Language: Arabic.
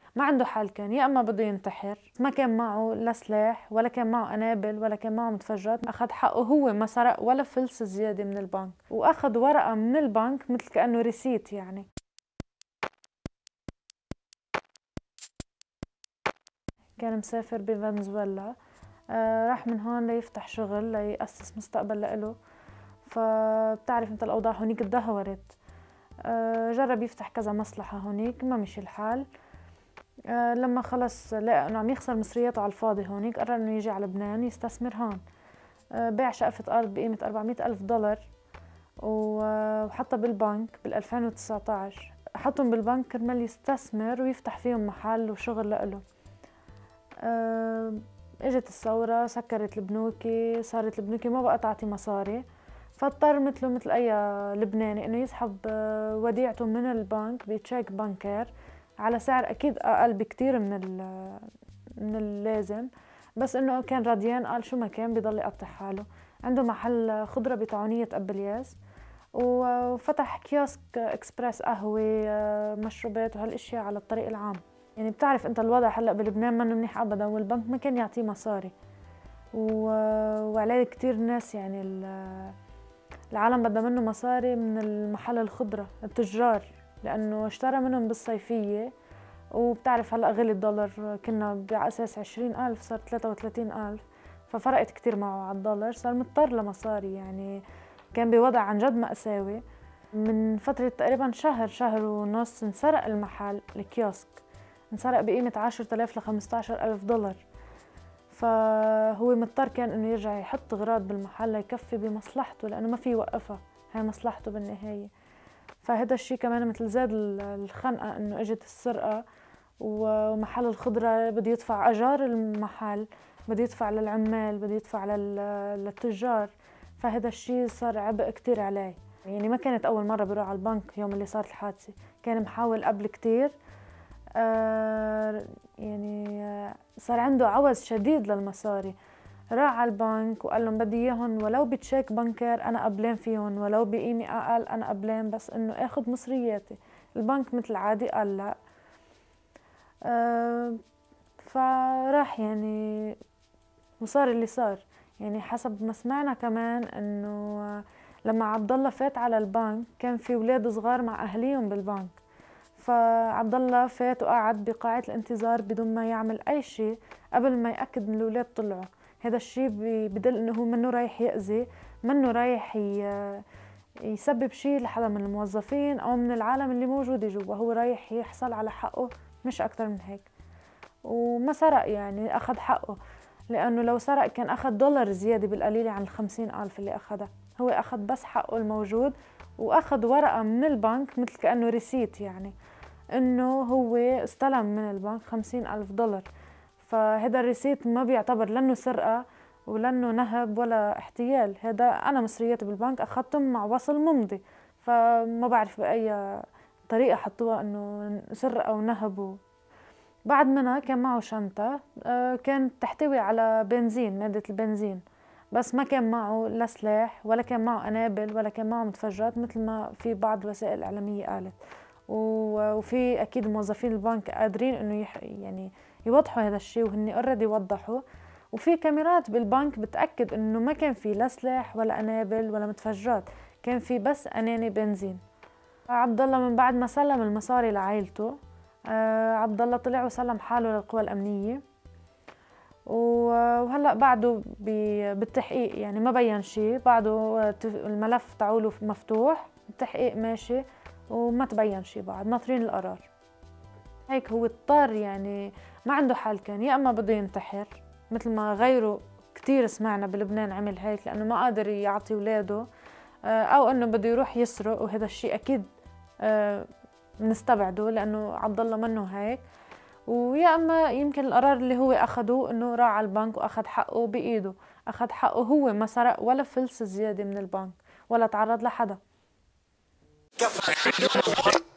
ما عنده حل، كان يا اما بده ينتحر، ما كان معه لا سلاح ولا كان معه قنابل ولا كان معه متفجرات، اخذ حقه، هو ما سرق ولا فلس زياده من البنك، واخذ ورقه من البنك مثل كانه ريسيت يعني. كان مسافر بفنزويلا، راح من هون ليفتح شغل ليأسس مستقبل لإله. فبتعرف انت الأوضاع هونيك تدهورت. جرب يفتح كذا مصلحة هونيك، ما مشي الحال. لما خلص لقى انه عم يخسر مصرياته على الفاضي هونيك، قرر انه يجي على لبنان يستثمر هون. باع شقفة أرض بقيمة 400,000 دولار وحطها بالبنك بال 2019. حطهم بالبنك كرمال يستثمر ويفتح فيهم محل وشغل لإله. اجت الثورة، سكرت البنوكي، صارت البنوكي ما بقى تعطي مصاري، فاضطر مثله مثل أي لبناني إنه يسحب وديعته من البنك بتشيك بانكير على سعر أكيد أقل بكتير من اللازم، بس إنه كان رضيان، قال شو ما كان بيضل يقطع حاله. عنده محل خضرة بتعونية أبلياس، وفتح كيosك اكسبريس قهوة مشروبات وهالاشياء على الطريق العام. يعني بتعرف انت الوضع هلا بلبنان منه منيح ابدا، والبنك ما كان يعطيه مصاري، وعليه كتير ناس يعني العالم بدها منه مصاري من المحل الخضرة التجار، لانه اشترى منهم بالصيفية. وبتعرف هلا غلي الدولار، كنا على اساس 20,000 صار 33,000، ففرقت كتير معه على الدولار، صار مضطر لمصاري يعني. كان بوضع عن جد مأساوي. من فترة تقريبا شهر ونص انسرق المحل الكيوسك، انسرق بقيمة 10,000 ل 15,000 دولار. فهو مضطر كان انه يرجع يحط اغراض بالمحل ليكفي بمصلحته، لانه ما في يوقفها، هاي مصلحته بالنهاية. فهذا الشيء كمان مثل زاد الخنقة، انه اجت السرقة ومحل الخضرة بده يدفع اجار المحل، بده يدفع للعمال، بده يدفع للتجار. فهذا الشيء صار عبء كتير عليه. يعني ما كانت اول مرة بروح على البنك يوم اللي صارت الحادثة، كان محاول قبل كتير. يعني صار عنده عوز شديد للمصاري. راح على البنك وقال لهم بدي اياهم ولو بتشيك بنكر، انا قبلان فيهم، ولو بقيمة اقل انا قبلان، بس انه اخذ مصرياتي. البنك مثل عادي قال لا. فراح يعني، وصار اللي صار. يعني حسب ما سمعنا كمان انه لما عبد الله فات على البنك كان في اولاد صغار مع اهليهم بالبنك، فعبد الله فات وقعد بقاعة الانتظار بدون ما يعمل أي شيء قبل ما يأكد إن الأولاد طلعوا. هذا الشيء بدل إنه هو منه رايح يأذي، منه رايح يسبب شيء لحدا من الموظفين أو من العالم اللي موجودة جوا، هو رايح يحصل على حقه مش أكتر من هيك. وما سرق يعني، أخذ حقه، لأنه لو سرق كان أخذ دولار زيادة بالقليلة عن 50,000 اللي أخذها. هو أخذ بس حقه الموجود، وأخذ ورقة من البنك مثل كأنه ريسيت يعني، انه هو استلم من البنك 50,000 دولار. فهذا الريسيت ما بيعتبر لانه سرقة ولانه نهب ولا احتيال، هذا انا مصرياتي بالبنك اخذتهم مع وصل ممضي. فما بعرف باي طريقة حطوها انه سرقة ونهبوا. بعد منها كان معه شنطة كانت تحتوي على بنزين، مادة البنزين، بس ما كان معه لا سلاح ولا كان معه قنابل ولا كان معه متفجرات مثل ما في بعض الوسائل الإعلامية قالت. وفي اكيد موظفين البنك قادرين انه يعني يوضحوا هذا الشيء، وهن اوريدي وضحوا. وفي كاميرات بالبنك بتاكد انه ما كان في لا سلاح ولا قنابل ولا متفجرات، كان في بس اناني بنزين. عبد الله من بعد ما سلم المصاري لعائلته، عبد الله طلع وسلم حاله للقوى الامنيه. وهلا بعده بالتحقيق، يعني ما بين شيء بعده، الملف تاعوله مفتوح، التحقيق ماشي وما تبين شيء، بعد ناطرين القرار. هيك هو اضطر يعني، ما عنده حل، كان يا اما بده ينتحر مثل ما غيره كتير سمعنا بلبنان عمل هيك لانه ما قادر يعطي اولاده، او انه بده يروح يسرق، وهذا الشيء اكيد بنستبعده لانه عبد الله منه هيك. ويا اما يمكن القرار اللي هو اخذه انه راح على البنك واخذ حقه بايده، اخذ حقه، هو ما سرق ولا فلس زياده من البنك ولا تعرض لحدا.